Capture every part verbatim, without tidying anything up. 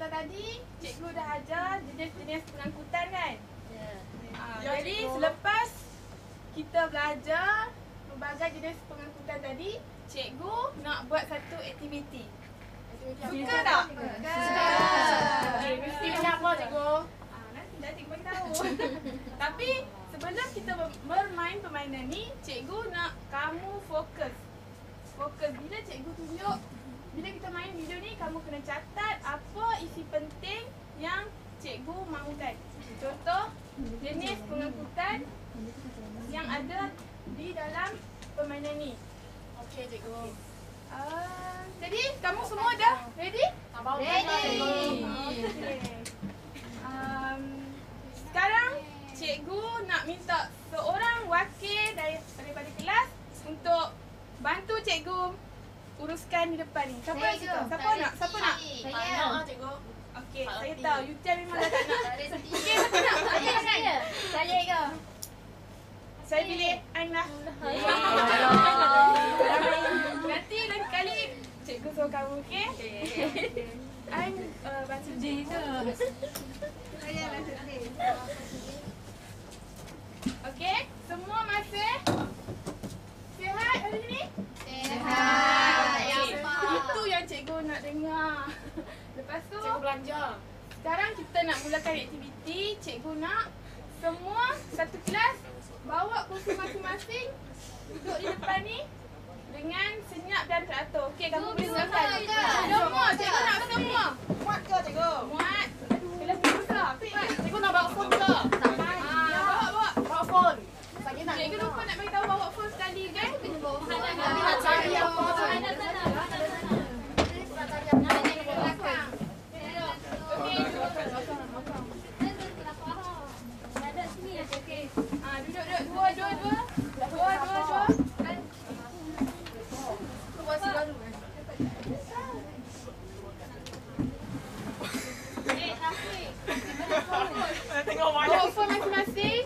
tadi cikgu dah ajar jenis-jenis pengangkutan kan? Ya. Uh, Ya, jadi cikgu. selepas kita belajar pelbagai jenis pengangkutan tadi, cikgu nak buat satu aktiviti. Suka tak? Suka. Okay, mesti Aktiviti apa, cikgu? Ah, nanti dah cikgu bagi tahu. Tapi sebelum kita ber- bermain permainan ni, cikgu nak kamu fokus. Fokus bila cikgu tunjuk, bila kita main video ni, kamu kena catat apa isi penting yang cikgu mahukan. Contoh, jenis pengangkutan yang ada di dalam permainan ni. Okey, cikgu. Uh, jadi, kamu semua dah ready? Ready. Okay. Um, sekarang cikgu nak minta seorang wakil dari, daripada kelas untuk bantu cikgu uruskan di depan ni. Siapa nak Cikgu. cerita? Siapa nak? Siapa nak? Tak Saya. nak ah, cikgu. Okey, Tak saya reti. tahu. Yutia memang dah tak nak. Tak reti. Okey, siapa nak? Saya, saya. Saya ke? Saya pilih Ain lah. Nanti lain kali cikgu suruh kamu, okey? Ain uh, bantu cikgu. Saya lah sedih. Okey, semua masih sihat hari ni? Sehat. Okey, Apa? itu yang cikgu nak dengar. Lepas tu, Cikgu belanja. sekarang kita nak mulakan aktiviti. Cikgu nak semua satu kelas bawa kursi masing-masing, duduk di depan ni dengan senyap dan teratur. Okey, kamu boleh silakan. Semua, cikgu nak semua. Muat ke, cikgu? Muat. Kelas ni besar. Cepat. Cikgu nak bawa phone ke? Ah, bawa, bawa. Bawa phone. Saya nak. Cikgu lupa nak beritahu bawa phone sekali kan? Tapi nak cari apa? Okey. Ah, duduk, duduk. Dua, dua, dua. Dua, dua, dua. Tengok Bawa banyak. phone masing-masing.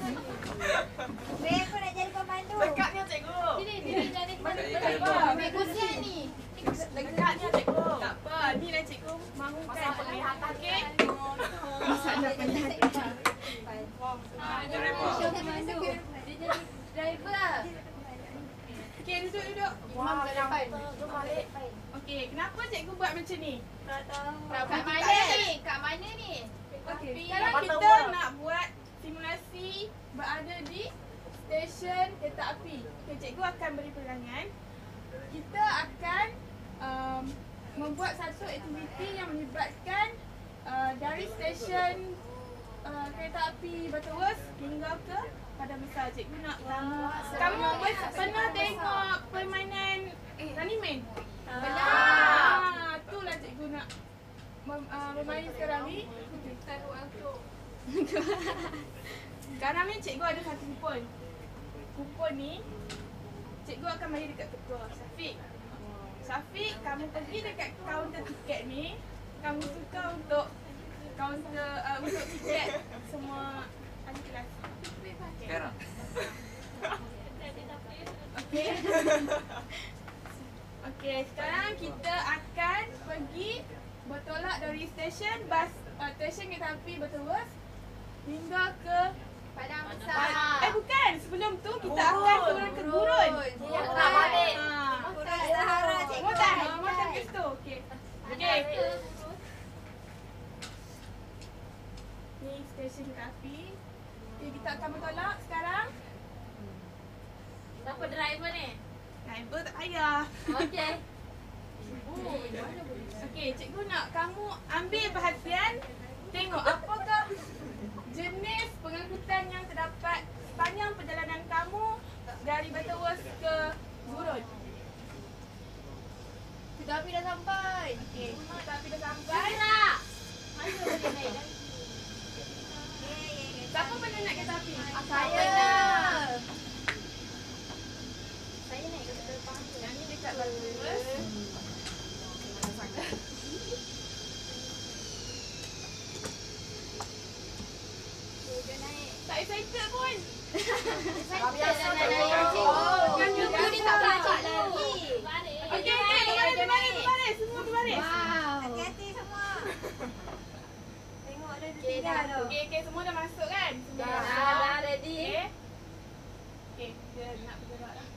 Aku nak jadi pemandu. Dekatnya, cikgu. Sini, sini jadi pemandu. Ambil kursi ni. Dekatnya, cikgu. Tak apa, ni lah cikgu mahukan. Pasal penglihatan, Okey? Masalah penglihatan. Ah, Dia pemandu. Dia jadi driver. Okey, duduk, duduk. Wah, yang jom balik. Okey, kenapa cikgu buat macam ni? Tak tahu. Kat Kat mana mana ni? ni? Kat mana ni? Okey, Tapi- sekarang Mata kita buang. nak buat simulasi berada di stesen kereta api. Okey, cikgu akan beri perangan. Kita akan um, membuat satu aktiviti yang melibatkan uh, dari stesen uh, kereta api Butterworth hingga ke Padang Besar. Cikgu nak kamu kamu ber- pernah tengok permainan Running Man? Ah, itulah cikgu nak mem, uh, bermain sekarang ni. Sekarang ni cikgu ada satu kupon. Kupon ni cikgu akan bagi dekat ketua Syafiq. Syafiq, kamu pergi dekat kaunter tiket ni. Kamu tukar untuk kaunter uh, untuk tiket semua ahli kelas. Sekarang. Okey. Okey, sekarang kita akan pergi bertolak dari stesen bas uh, stesen kereta api Butterworth hingga ke Padang Ah, Besar. eh bukan, sebelum tu kita Gurun. akan turun ke Gurun. Yang nak balik. Ah. Gurun Sahara, cikgu. Semua dah, semua dah ke situ. Okey. Okey. Ni stesen kereta api. Okay, kita akan bertolak sekarang. Siapa driver ni? Driver tak payah. Okey. Okey, cikgu nak kamu ambil perhatian. Tengok apakah jenis pengangkutan yang terdapat sepanjang perjalanan kamu dari Butterworth ke Gurun. Kereta api dah sampai. Okey, kereta api dah sampai. Gerak. Mana boleh naik? Siapa pernah naik kereta api? Saya. Saya naik kereta depan. Yang ni dekat Butterworth. Dia naik. Tak excited pun. Saya biasa, dah cikgu. naik. Oh, Kan cikgu cikgu ni tak biasa. belajar lagi. Okey, okey, berbaris, berbaris, berbaris. Semua berbaris. Wow. Hati-hati semua. dah Okey, tinggal dah. tu. Okey, okey, semua dah masuk kan? Semua Dah. masuk. Dah, dah ready. Okey. Okey, dia nak bergerak dah.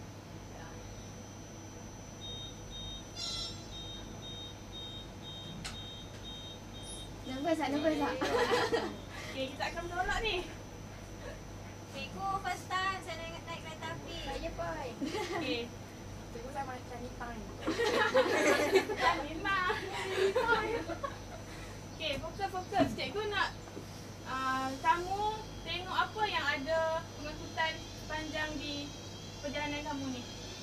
Nervous tak? Nervous tak? Okey, kita akan bertolak ni. Cikgu first time saya naik naik kereta api. Saya pun. Okey. Cikgu saya macam ni time. Dah memang. Okey, fokus fokus. Cikgu nak uh, kamu tengok apa yang ada pengangkutan sepanjang di perjalanan kamu ni.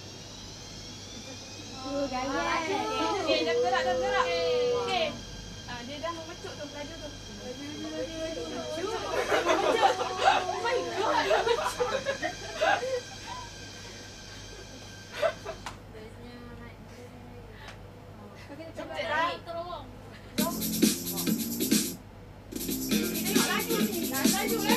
Oh, gaya. Okey, dah bergerak, dah bergerak. Okey. Ah, dia dah memecut tu, pelaju tu. Memecut. Memecut. Oh my god. Cepat dah. Tolong. Tengok laju ni. Dah laju kan?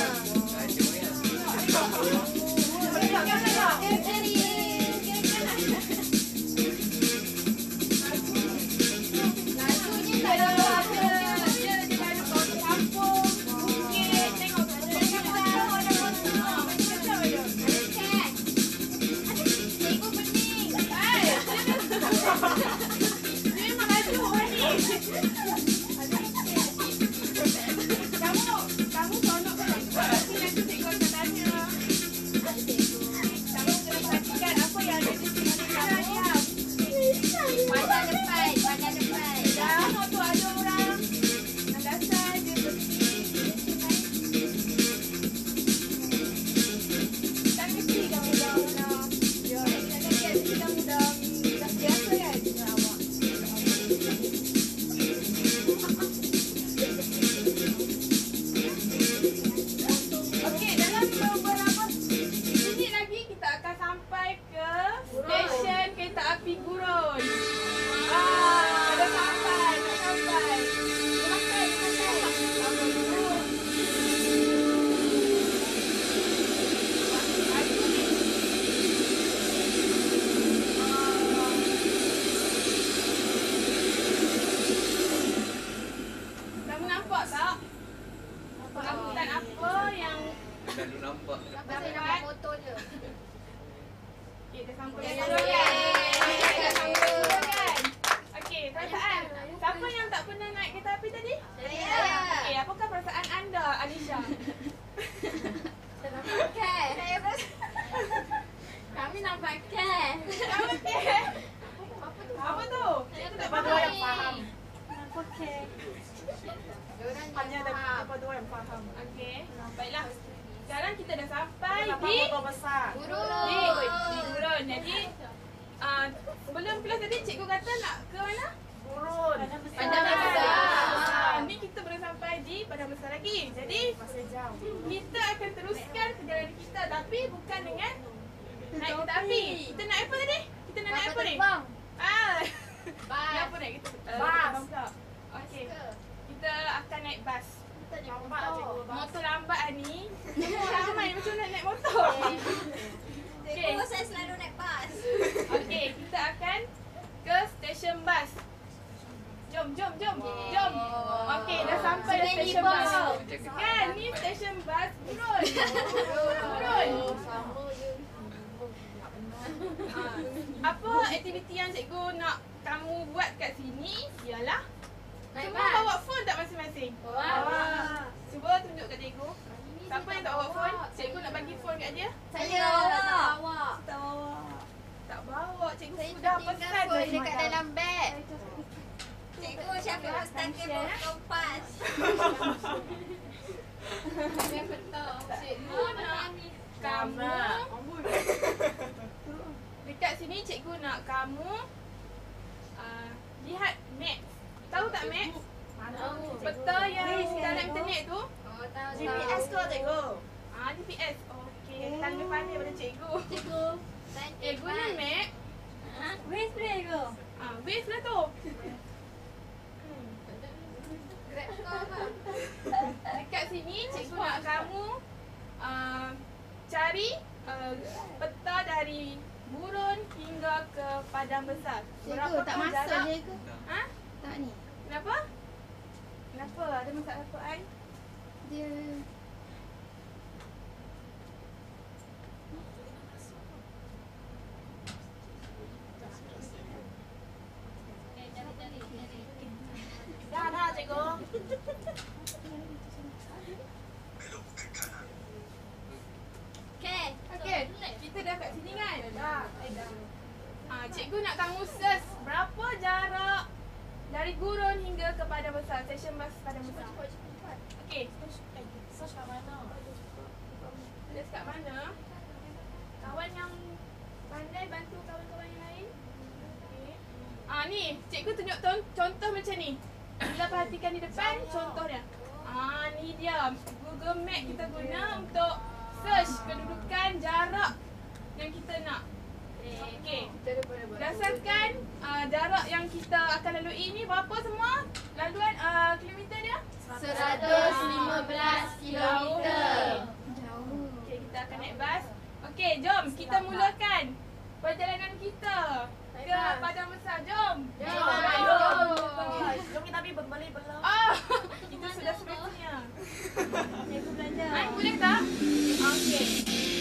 Apa aktiviti yang cikgu nak kamu buat kat sini ialah semua bawa phone tak masing-masing? Bawa. Cuba tunjuk kat cikgu. Siapa yang tak bawa phone? Cikgu nak bagi phone kat dia. Saya bawa. Tak bawa. Tak bawa. Cikgu Saya sudah tinggal pesan phone dari dekat malam. dalam beg. Cikgu siapa yang start kebun kompas? Saya betul. Cikgu nak kamu dekat sini cikgu nak kamu uh, lihat map. Tahu tak map? Tahu. Peta yang dalam internet tu. Oh, tahu. G P S ke cikgu? Ah, G P S. Okey, tanya pandai pada cikgu. Cikgu. Eh, guna map. Ha? Waze play ke? Ah, Waze lah tu. Grab kau apa? Dekat sini cikgu nak kamu uh, cari uh, peta dari Burun hingga ke Padang Besar. Cikgu tak masuk jarak? cikgu. Ha? Tak ni. Kenapa? Kenapa? Ada masalah apa, Ai? Dia Dah dah cikgu. Okey. Okey, kita dah kat sini kan? Dah. Eh dah. Ah, cikgu nak tahu ses berapa jarak dari gurun hingga ke padang besar, stesen bas padang besar. Okey, Eh, search kat mana? tulis kat mana? Kawan yang pandai bantu kawan-kawan yang lain. Okey. Ah ni, cikgu tunjuk ton- contoh macam ni. Bila perhatikan di depan, contoh dia. Ah ni dia. Google Map kita guna untuk search kedudukan jarak yang kita nak. Okey. Berdasarkan uh, jarak yang kita akan lalui ni berapa semua? Laluan uh, kilometer dia? seratus lima belas kilometer. Jauh. Okey, kita akan naik bas. Okey, jom kita mulakan perjalanan kita ke padang besar. Jom. Jom. Jom. Jom kita pergi berbeli belum? Ah, itu sudah semestinya. Cikgu belajar. Ai boleh tak? Okey.